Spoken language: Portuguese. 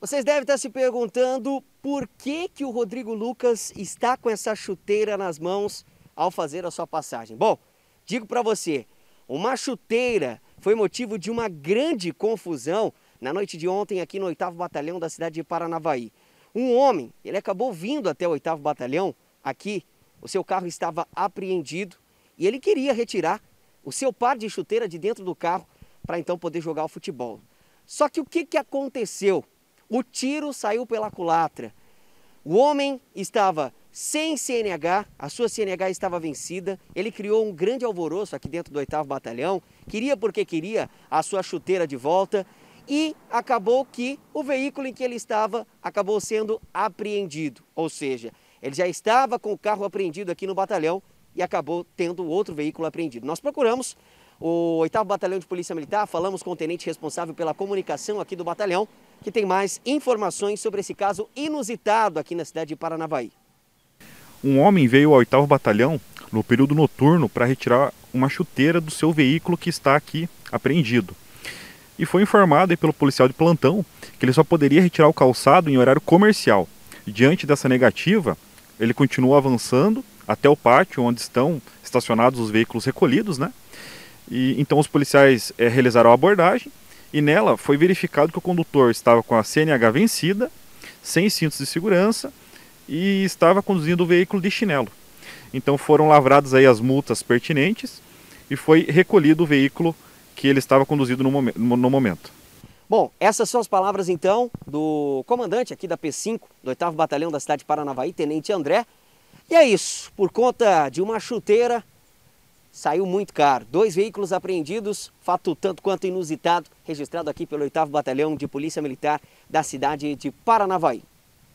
Vocês devem estar se perguntando por que o Rodrigo Lucas está com essa chuteira nas mãos ao fazer a sua passagem. Bom, digo para você, uma chuteira foi motivo de uma grande confusão na noite de ontem aqui no 8º Batalhão da cidade de Paranavaí. Um homem, ele acabou vindo até o 8º Batalhão aqui, o seu carro estava apreendido e ele queria retirar o seu par de chuteira de dentro do carro para então poder jogar o futebol. Só que o que aconteceu? O tiro saiu pela culatra. O homem estava sem CNH, a sua CNH estava vencida, ele criou um grande alvoroço aqui dentro do 8º Batalhão, queria porque queria a sua chuteira de volta e acabou que o veículo em que ele estava acabou sendo apreendido. Ou seja, ele já estava com o carro apreendido aqui no batalhão e acabou tendo outro veículo apreendido. Nós procuramos o 8º Batalhão de Polícia Militar, falamos com o tenente responsável pela comunicação aqui do batalhão, que tem mais informações sobre esse caso inusitado aqui na cidade de Paranavaí. Um homem veio ao 8º Batalhão no período noturno para retirar uma chuteira do seu veículo que está aqui apreendido. E foi informado pelo policial de plantão que ele só poderia retirar o calçado em horário comercial. Diante dessa negativa, ele continuou avançando até o pátio onde estão estacionados os veículos recolhidos, né? E então os policiais realizaram a abordagem e nela foi verificado que o condutor estava com a CNH vencida, sem cintos de segurança e estava conduzindo o veículo de chinelo. Então foram lavradas aí as multas pertinentes e foi recolhido o veículo que ele estava conduzido no momento. Bom, essas são as palavras então do comandante aqui da P5, do 8º Batalhão da cidade de Paranavaí, Tenente André. E é isso, por conta de uma chuteira, saiu muito caro. 2 veículos apreendidos, fato tanto quanto inusitado, registrado aqui pelo 8º Batalhão de Polícia Militar da cidade de Paranavaí.